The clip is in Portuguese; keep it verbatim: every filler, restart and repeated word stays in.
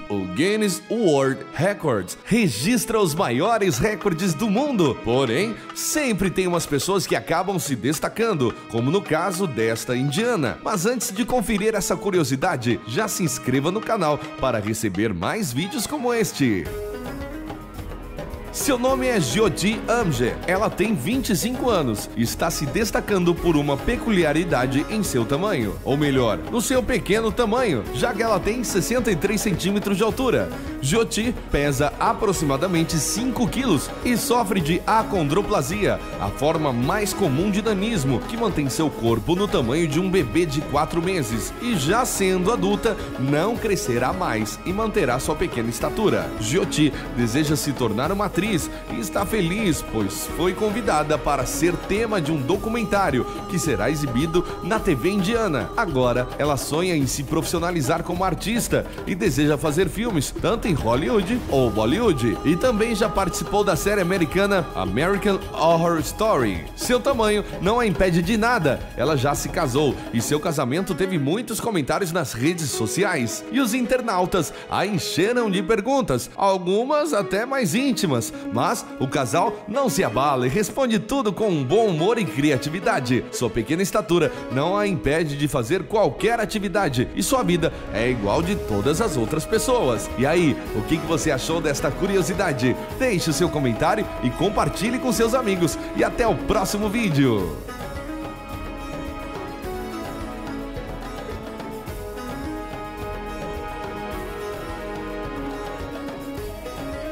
o Guinness World Records registra os maiores recordes do mundo. Porém, sempre tem umas pessoas que acabam se destacando, como no caso desta indiana. Mas antes de conferir essa curiosidade, já se inscreva no canal para receber mais vídeos como este. Seu nome é Jyoti Amge, ela tem vinte e cinco anos e está se destacando por uma peculiaridade em seu tamanho, ou melhor, no seu pequeno tamanho, já que ela tem sessenta e três centímetros de altura. Jyoti pesa aproximadamente cinco quilos e sofre de acondroplasia, a forma mais comum de nanismo, que mantém seu corpo no tamanho de um bebê de quatro meses e, já sendo adulta, não crescerá mais e manterá sua pequena estatura. Jyoti deseja se tornar uma atriz e está feliz, pois foi convidada para ser tema de um documentário que será exibido na T V indiana. Agora, ela sonha em se profissionalizar como artista e deseja fazer filmes, tanto em Hollywood ou Bollywood, e também já participou da série americana American Horror Story. Seu tamanho não a impede de nada, ela já se casou e seu casamento teve muitos comentários nas redes sociais, e os internautas a encheram de perguntas, algumas até mais íntimas. Mas o casal não se abala e responde tudo com um bom humor e criatividade. Sua pequena estatura não a impede de fazer qualquer atividade e sua vida é igual de todas as outras pessoas. E aí, o que você achou desta curiosidade? Deixe o seu comentário e compartilhe com seus amigos. E até o próximo vídeo!